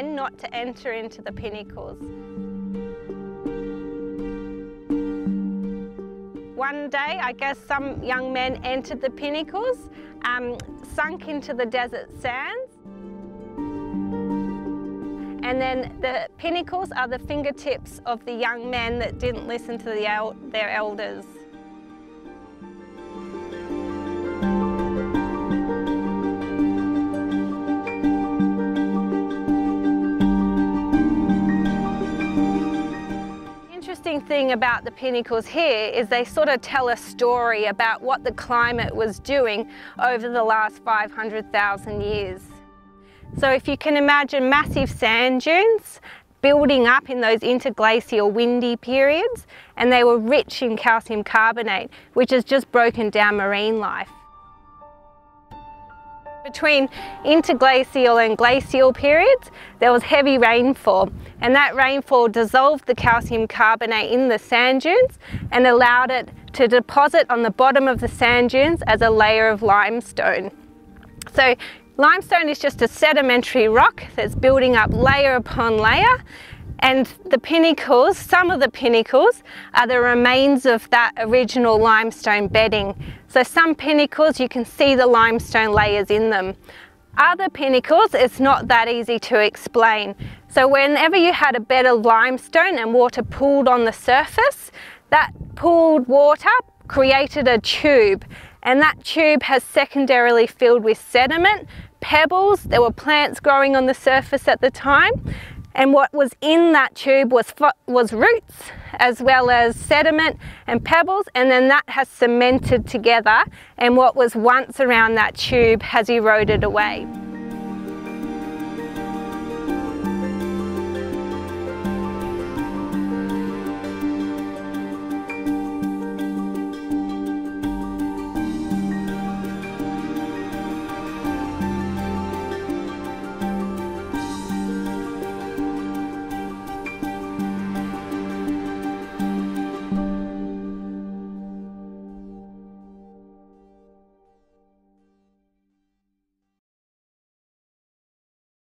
men not to enter into the Pinnacles. One day, I guess some young men entered the Pinnacles, sunk into the desert sands. And then the Pinnacles are the fingertips of the young men that didn't listen to their elders. The interesting thing about the Pinnacles here is they sort of tell a story about what the climate was doing over the last 500,000 years. So if you can imagine massive sand dunes building up in those interglacial windy periods, and they were rich in calcium carbonate, which has just broken down marine life. Between interglacial and glacial periods, there was heavy rainfall, and that rainfall dissolved the calcium carbonate in the sand dunes and allowed it to deposit on the bottom of the sand dunes as a layer of limestone. So limestone is just a sedimentary rock that's building up layer upon layer, and the Pinnacles, some of the Pinnacles, are the remains of that original limestone bedding. So some Pinnacles, you can see the limestone layers in them. Other Pinnacles, it's not that easy to explain. So whenever you had a bed of limestone and water pooled on the surface, that pooled water created a tube, and that tube has secondarily filled with sediment, pebbles. There were plants growing on the surface at the time, and what was in that tube was roots as well as sediment and pebbles, and then that has cemented together, and what was once around that tube has eroded away.